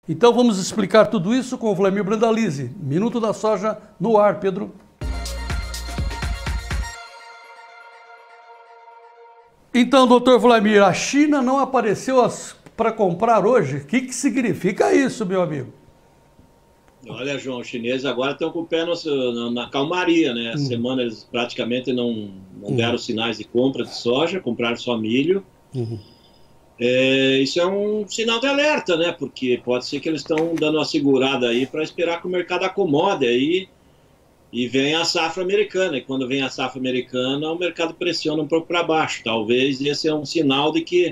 Então vamos explicar tudo isso com o Vlamir Brandalize. Minuto da Soja no ar, Pedro. Então, doutor Vlamir, a China não apareceu para comprar hoje? O que significa isso, meu amigo? Olha, João, os chineses agora estão com o pé na calmaria, né? Essa semana eles praticamente não deram sinais de compra de soja, compraram só milho. Isso é um sinal de alerta, né? Porque pode ser que eles estão dando uma segurada aí para esperar que o mercado acomode aí e venha a safra americana. E quando vem a safra americana, o mercado pressiona um pouco para baixo. Talvez esse é um sinal de que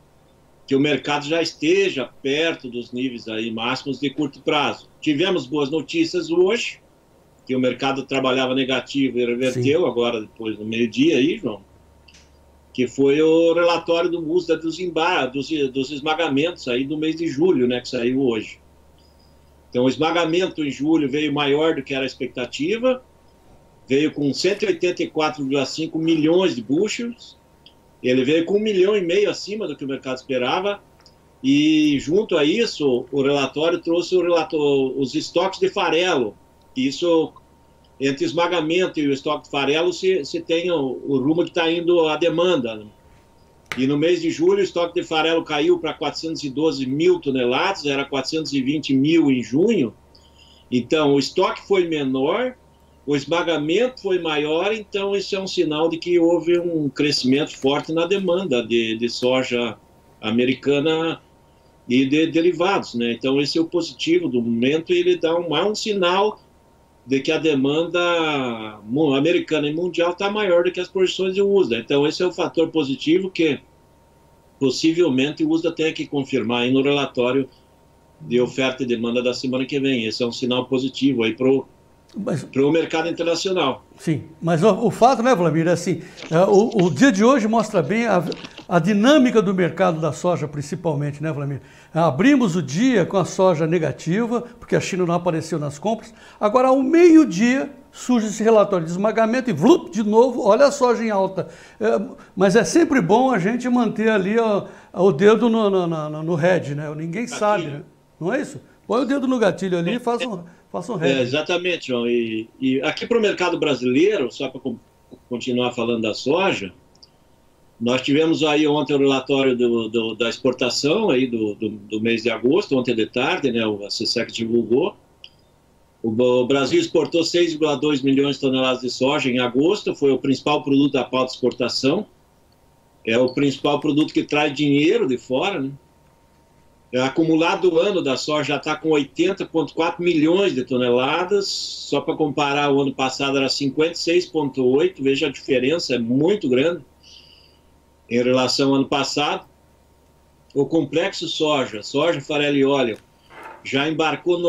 o mercado já esteja perto dos níveis aí máximos de curto prazo. Tivemos boas notícias hoje, que o mercado trabalhava negativo e reverteu. Sim. Agora, depois do meio-dia aí, João, que foi o relatório do USDA dos esmagamentos aí do mês de julho, né, que saiu hoje. Então, o esmagamento em julho veio maior do que era a expectativa, veio com 184,5 milhões de bushels. Ele veio com 1,5 milhão acima do que o mercado esperava, e junto a isso, o relatório trouxe os estoques de farelo. Isso, entre esmagamento e o estoque de farelo, se tem o rumo que está indo a demanda. E no mês de julho, o estoque de farelo caiu para 412 mil toneladas, era 420 mil em junho. Então, o estoque foi menor, o esmagamento foi maior, então isso é um sinal de que houve um crescimento forte na demanda de soja americana e de derivados, né? Então esse é o positivo do momento, e ele dá um sinal de que a demanda americana e mundial está maior do que as projeções de USDA. Então esse é o fator positivo que possivelmente o USDA tenha que confirmar aí no relatório de oferta e demanda da semana que vem. Esse é um sinal positivo aí para o mercado internacional. Sim, mas o fato, né, Vlamir, é assim, o dia de hoje mostra bem a dinâmica do mercado da soja, principalmente, né, Vlamir? Abrimos o dia com a soja negativa, porque a China não apareceu nas compras. Agora, ao meio-dia, surge esse relatório de esmagamento e, vlup, de novo, olha a soja em alta. Mas é sempre bom a gente manter ali o dedo no head, né? Ninguém sabe, né? Não é isso? Põe o dedo no gatilho ali e faça um head. Exatamente, João. E aqui para o mercado brasileiro, só para continuar falando da soja, nós tivemos aí ontem o relatório da exportação aí do mês de agosto, ontem de tarde, né, a SESEC divulgou. O Brasil exportou 6,2 milhões de toneladas de soja em agosto, foi o principal produto da pauta de exportação, é o principal produto que traz dinheiro de fora, né? Acumulado do ano da soja já está com 80,4 milhões de toneladas, só para comparar, o ano passado era 56,8, veja a diferença, é muito grande em relação ao ano passado. O complexo soja, farelo e óleo, já embarcou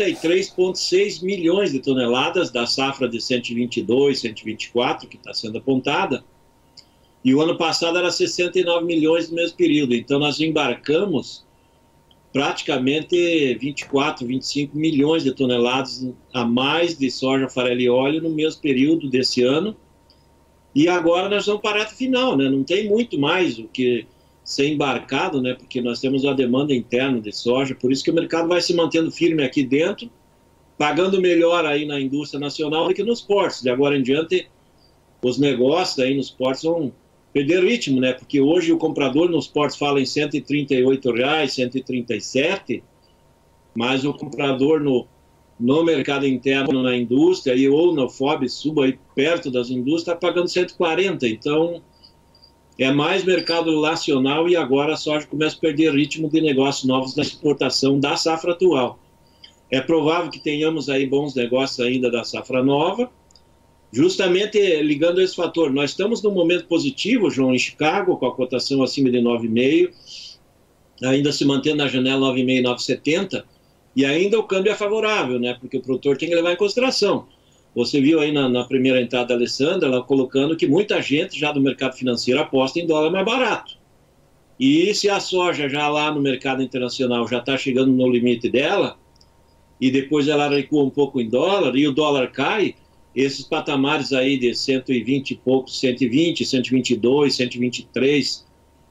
93,6 milhões de toneladas da safra de 122, 124, que está sendo apontada, e o ano passado era 69 milhões no mesmo período. Então nós embarcamos praticamente 24, 25 milhões de toneladas a mais de soja, farelo e óleo no mesmo período desse ano. E agora nós vamos para a reta final, né? Não tem muito mais o que ser embarcado, né? Porque nós temos uma demanda interna de soja, por isso que o mercado vai se mantendo firme aqui dentro, pagando melhor aí na indústria nacional do que nos portos. De agora em diante, os negócios aí nos portos vão perder ritmo, né? Porque hoje o comprador nos portos fala em R$138, 137, mas o comprador no mercado interno, na indústria, ou no FOB, suba aí perto das indústrias, está pagando 140. Então, é mais mercado nacional, e agora a soja começa a perder ritmo de negócios novos da exportação da safra atual. É provável que tenhamos aí bons negócios ainda da safra nova, justamente ligando a esse fator. Nós estamos num momento positivo, João, em Chicago, com a cotação acima de 9,5, ainda se mantendo na janela 9,5, 9,70, e ainda o câmbio é favorável, né? Porque o produtor tem que levar em consideração. Você viu aí na primeira entrada da Alessandra, ela colocando que muita gente já do mercado financeiro aposta em dólar mais barato. E se a soja já lá no mercado internacional já está chegando no limite dela, e depois ela recua um pouco em dólar, e o dólar cai, esses patamares aí de 120 e pouco, 120, 122, 123,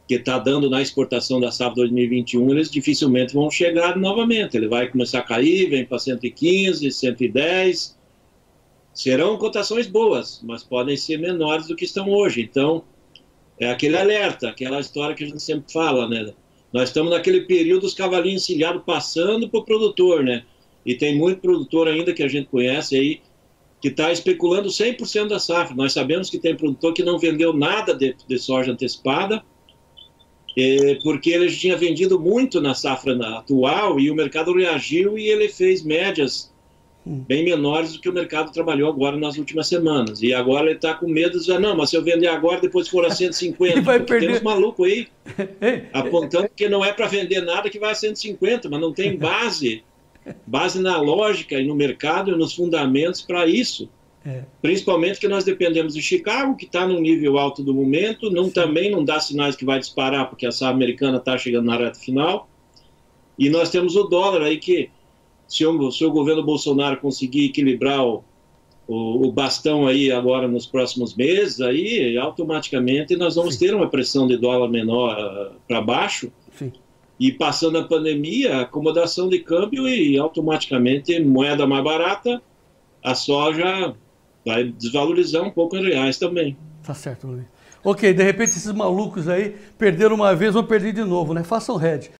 que está dando na exportação da safra 2021, eles dificilmente vão chegar novamente. Ele vai começar a cair, vem para 115, 110. Serão cotações boas, mas podem ser menores do que estão hoje. Então, é aquele alerta, aquela história que a gente sempre fala, né? Nós estamos naquele período dos cavalinhos encilhados passando para o produtor, né? E tem muito produtor ainda que a gente conhece aí que está especulando 100% da safra. Nós sabemos que tem produtor que não vendeu nada de soja antecipada, porque ele tinha vendido muito na safra atual e o mercado reagiu e ele fez médias bem menores do que o mercado trabalhou agora nas últimas semanas. E agora ele está com medo de dizer, não, mas se eu vender agora, depois for a 150. vai porque perder. tem uns malucos aí apontando que não é para vender nada que vai a 150, mas não tem base na lógica e no mercado e nos fundamentos para isso. Principalmente que nós dependemos de Chicago, que está num nível alto do momento, também não dá sinais que vai disparar, porque a safra americana está chegando na reta final. E nós temos o dólar aí que, se o governo Bolsonaro conseguir equilibrar o bastão aí agora nos próximos meses, aí automaticamente nós vamos ter uma pressão de dólar menor para baixo. Sim. E passando a pandemia, acomodação de câmbio e automaticamente moeda mais barata, a soja vai desvalorizar um pouco em reais também. Tá certo, Luiz. Ok, de repente esses malucos aí perderam uma vez, vão perder de novo, né? Façam hedge.